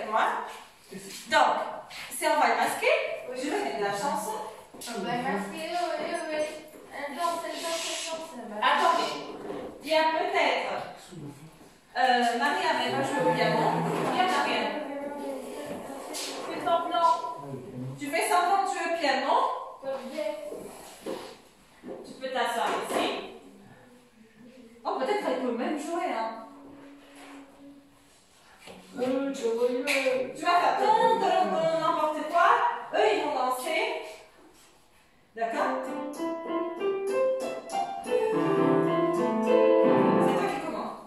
avec moi. Donc, c'est un bal masqué. Je vais mettre la chanson. Un bal masqué, oui. Elle danse. Attendez, il y a peut-être Mariam, elle va jouer au piano. Il y a Mariam. Fais semblant. Tu fais semblant de jouer au piano. Tu peux t'asseoir ici. Oh, peut-être qu'elle peut même jouer, hein. Tu vas faire n'importe quoi. Eux, ils vont danser. D'accord? C'est toi qui commence.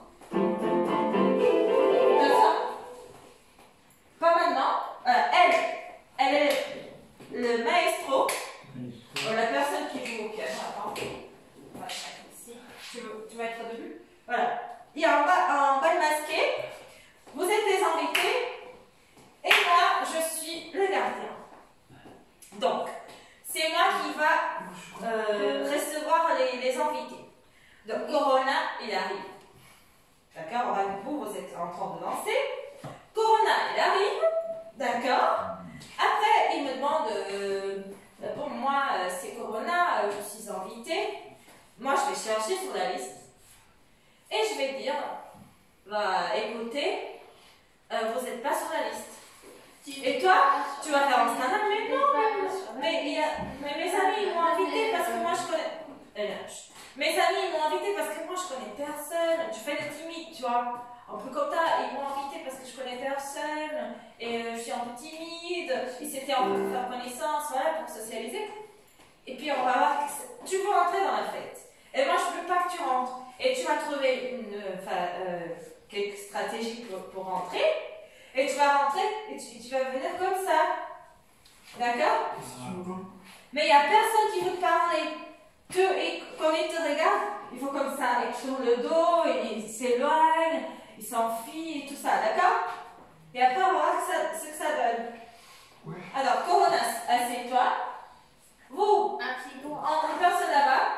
Pas maintenant. Elle est le maestro. La personne qui joue au piano. Attends. On va le mettre ici. Tu vas être debout. Voilà. Il y a un bal masqué. Vous êtes les invités. Et moi, je suis le gardien. Donc, c'est moi qui va recevoir les invités. Donc, Corona, il arrive. D'accord? Vous êtes en train de danser. Corona, il arrive. D'accord? Après, il me demande, pour moi, c'est Corona, je suis invitée. Moi, je vais chercher sur la liste. Et je vais dire, bah, écoutez, vous n'êtes pas sur la liste. Et toi, tu vas faire un stand-up, mais non, mais mes amis m'ont invité parce que moi je connais. Mes amis m'ont invité parce que moi je connais personne. Tu fais le timide, tu vois. Un peu comme ça, ils m'ont invité parce que je connais personne et je suis un peu timide. Ils s'étaient un peu pour faire connaissance, voilà, pour socialiser. Et puis on va voir, tu veux rentrer dans la fête. Et moi je veux pas que tu rentres. Et tu vas trouver quelques stratégies pour rentrer. Et tu vas rentrer et tu vas venir comme ça. D'accord? Mais il n'y a personne qui veut te parler. Quand ils te regardent, il faut comme ça. Ils tournent le dos, ils s'éloignent, ils s'enfuient et tout ça. D'accord? Et après, on va voir ce que ça donne. Ouais. Alors, Coronas, assieds-toi. Vous, une personne là-bas.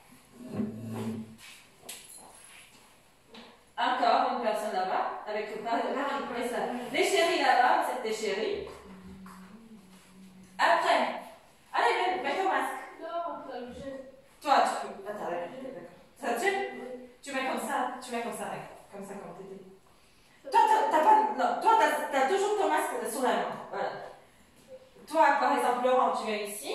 Encore une personne là-bas, avec les chéris là-bas, vous êtes des chéris. Après, allez, mets ton masque. Non, ça me gêne. Toi, tu peux. Attends, d'accord. Ça te gêne? Tu mets comme ça, comme t'étais. Toi, t'as toujours ton masque sur la main. Voilà. Toi, par exemple, Laurent, tu viens ici.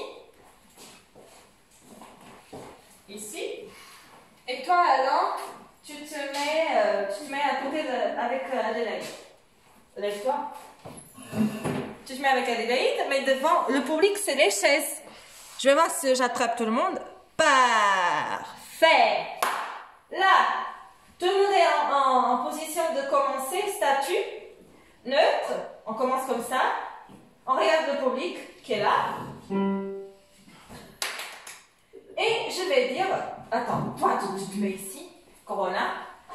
Ici. Et toi, Alain, tu te mets à côté avec Adélaïde. Lève-toi. Tu te mets avec Adélaïde, mais devant le public, c'est les chaises. Je vais voir si j'attrape tout le monde. Parfait. Là, tout le monde est en position de commencer. Statut neutre. On commence comme ça. On regarde le public qui est là. Et je vais dire, attends, toi, tu te mets ici. Corona.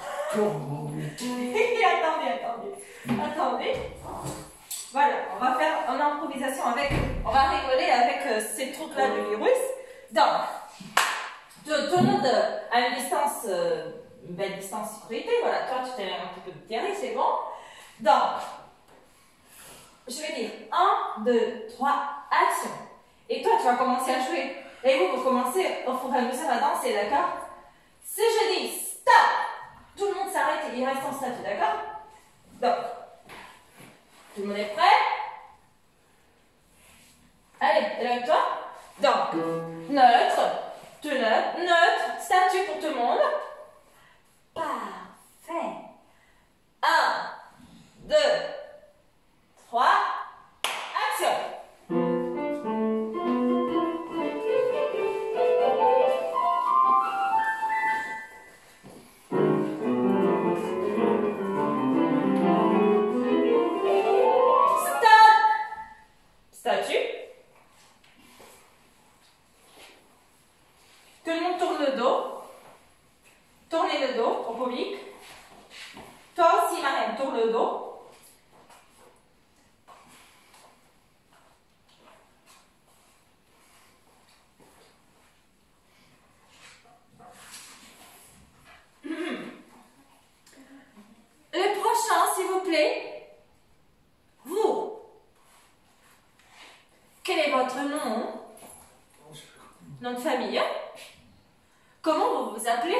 Attendez. Voilà, on va faire une improvisation on va rigoler avec ces trucs-là du virus. Donc, tout le monde à une distance, une belle distance sécurité. Voilà, toi, tu t'es un petit peu derrière, c'est bon. Donc, je vais dire 1, 2, 3, action. Et toi, tu vas commencer à jouer. Et vous commencez au fur et à mesure à danser, d'accord? Si je dis stop, tout le monde s'arrête et il reste en statut, d'accord? Donc, tout le monde est prêt? Allez, lève-toi. Donc, neutre, statut pour tout le monde. Parfait. 1, 2, 3, action. Statut. Tout le monde tourne le dos. votre nom. Nom de famille. Comment vous vous appelez?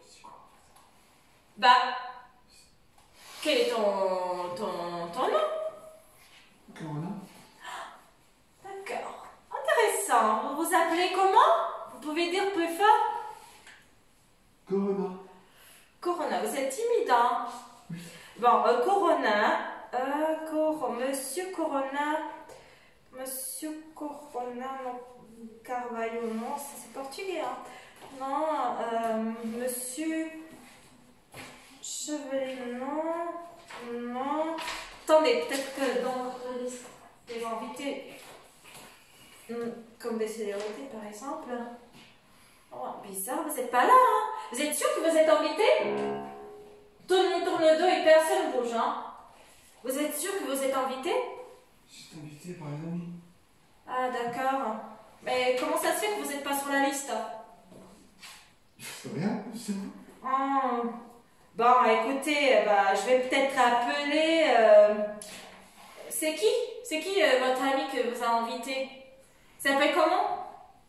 Bah, quel est ton nom? Corona. D'accord. Intéressant. Vous vous appelez comment? Vous pouvez dire plus fort? Corona. Corona, vous êtes timide, hein? Oui. Bon, Corona. Monsieur Corona. Monsieur Corona, non. Carvalho, non, ça c'est portugais, hein? Non, Monsieur Chevelet, non. Non. Attendez, peut-être que dans votre liste des invités, comme des célébrités par exemple. Oh, bizarre, vous n'êtes pas là, hein? Vous êtes sûr que vous êtes invité? Tout le monde tourne le dos et personne ne bouge, hein? Vous êtes sûr que vous êtes invité? Je suis invité par les amis. Ah, d'accord. Mais comment ça se fait que vous n'êtes pas sur la liste? Je sais rien, c'est vous. Oh. Bon, écoutez, je vais peut-être appeler... C'est qui votre ami que vous avez invité? Il s'appelle comment?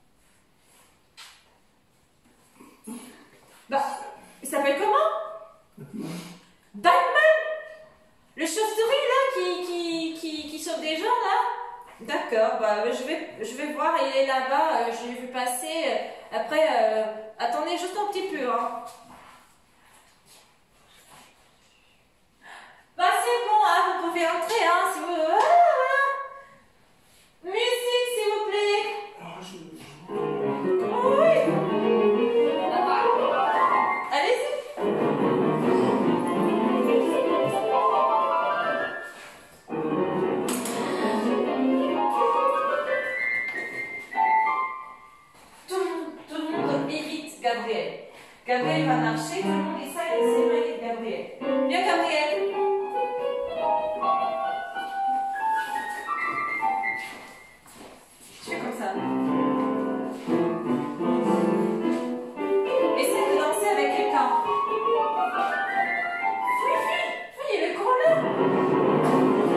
Il s'appelle comment? Batman? Le chauve-souris là qui sauve des gens là? D'accord, je vais voir, il est là-bas, je l'ai vu passer. Après, attendez juste un petit peu, hein. C'est bon, hein, vous pouvez entrer, hein, si vous... Voilà. Musique, s'il vous plaît. Alors, Oui. Allez-y. Tout le monde évite Gabriel. Gabriel va marcher, tout le monde essaie de s'éloigner de Gabriel. Viens, Gabriel. Je fais comme ça. Essaie de danser avec quelqu'un. Oui, il est gros là.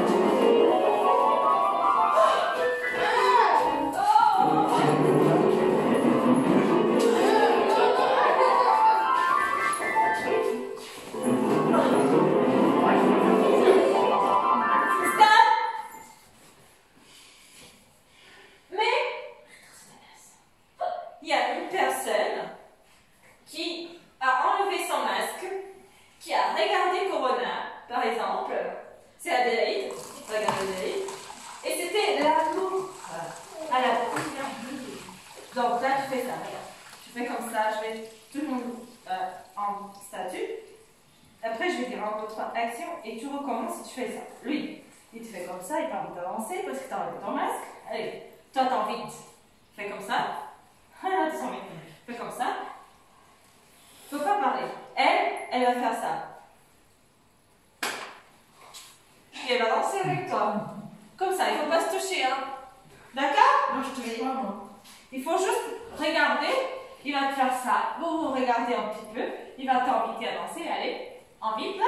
Il y a une personne qui a enlevé son masque, qui a regardé Corona, par exemple. C'est Adélaïde. Regarde Adélaïde. Et c'était l'amour à la première vue. Donc là, tu fais ça, regarde. Tu fais comme ça, je vais tout le monde en statue. Après, je vais dire en autre action et tu recommences et tu fais ça. Lui, il te fait comme ça, il t'a envie d'avancer parce que tu as enlevé ton masque. Allez, toi, t'as envie de faire comme ça. Attention, fais comme ça. Faut pas parler. Elle va faire ça. Et elle va danser avec toi. Comme ça, il faut pas se toucher, hein. D'accord? non, je te fais pas, moi. Il faut juste regarder. Il va te faire ça. Vous regardez un petit peu. Il va t'inviter à danser. Allez, invite là.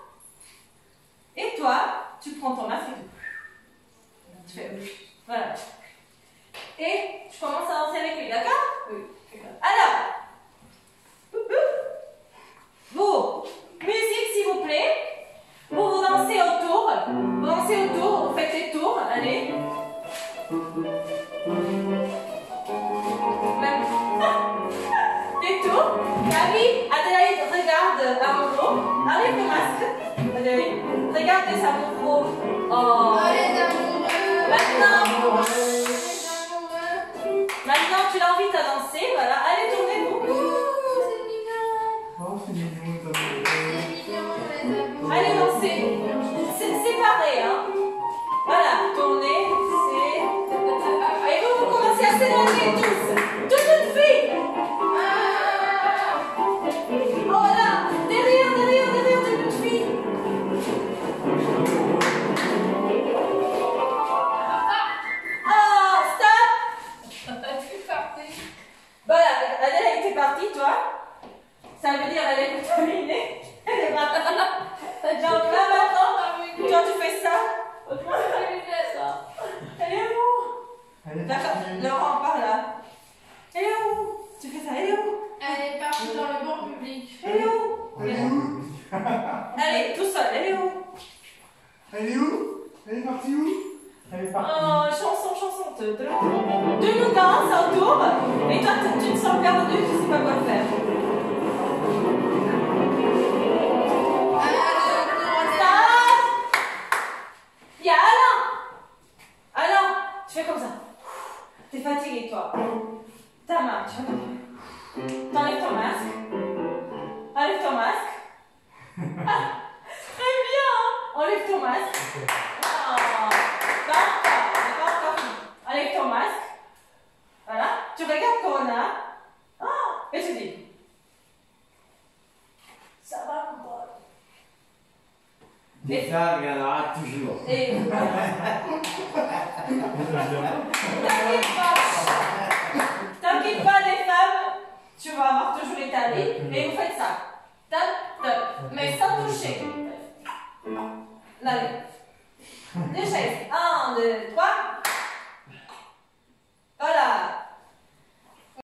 Et toi, tu prends ton masque et tu fais. Voilà. Et je commence à danser avec lui, d'accord? Oui. Alors, vous, musique s'il vous plaît. Vous dansez autour. Vous dansez autour, vous faites des tours, allez. Des tours. Ah oui, Adélaïde, regarde Armando. Arrive le masque. Adélaïde, regardez ça, mon gros. Oh. Maintenant, tu l'invites à danser, voilà. Allez, tournez-vous. Oh, c'est mignon, Allez, dansez. C'est séparé, hein. Voilà, tournez, c'est... Et vous commencez à s'éloigner tous. Toutes les filles. Oh là, derrière, toutes les filles. Oh, stop. Voilà, Adèle était partie, toi. Ça veut dire elle est contaminée. Elle est partie. Donc là maintenant, toi tu fais ça. Elle est où? Elle est D'accord. Elle est où? Elle est partie où? Elle est partie. Oh, chanson, chanson. Deux nous dansent autour. Et toi, tu te sens perdu, tu sais pas quoi faire. Stop! Il y a Alain. Alain, tu fais comme ça. T'es fatigué, toi. Ta main, tu vois. T'enlèves ton masque. Enlève ton masque. Ah, très bien. Enlève ton masque. Oh, pas encore fini. Enlève ton masque. Voilà. Tu regardes Corona. Oh, et tu dis. Ça va, mon pote. Des femmes, il y en aura toujours. Et voilà. T'inquiète pas, les femmes, tu vas avoir toujours étalé, et vous faites ça. Top, top, mais sans toucher. Allez. Deux chaises. 1, 2, 3.